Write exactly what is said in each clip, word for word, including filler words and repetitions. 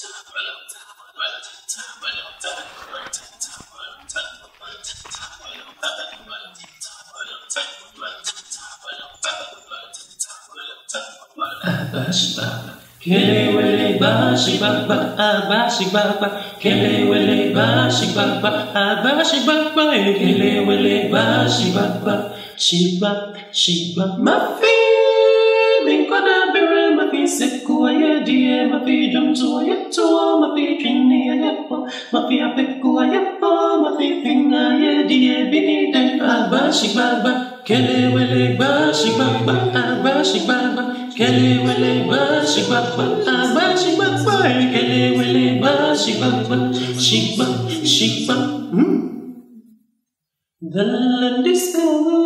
Kele wele bashi baba, abashi baba. Kele wele bashi baba, abashi baba. Kele wele bashi baba, shiba, shiba. Ma fi mi koda bere, ma fi seku aye die, ma fi jumtu aye to, ma fi chini aye po, ma fi apeku aye po, ma fi finga aye die bini de. Abashi baba. Kele wele bashi baba, abashi baba. Kele wele bashi baba, abashi baba. Kele wele bashi baba, shiba, shiba. The land is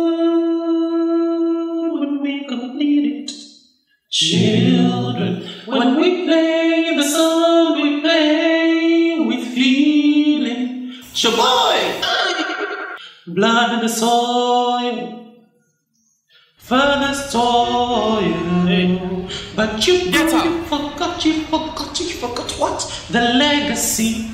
good when we complete it. Children, when we play the song, we play with feeling. Shaboy! Blood in the soil. Father's toil, but you, Get up. you forgot, you forgot, you forgot what? The legacy.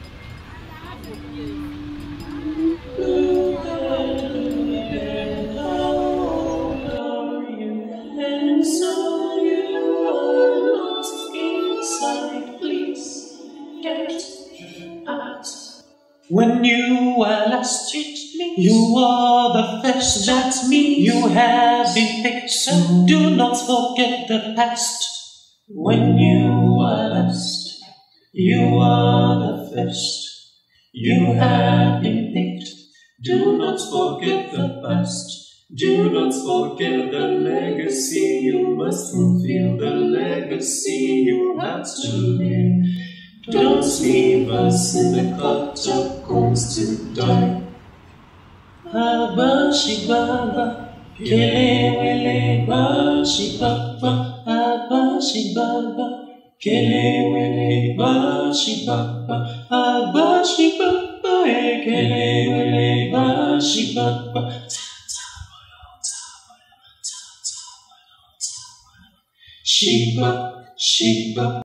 And so you are lost inside, please get out. When you were last, you are the first. That's me. You have been picked, so do not forget the past. When you are last, you are the first. You have been picked. Do not forget the past. Do not forget the legacy. You must fulfill the legacy you have to leave. Don't leave us in the catacombs to die. Abashi baba, kele wele bashi baba, abashi baba, kele wele bashi baba, abashi baba, kele wele bashi baba. Shiba, shiba.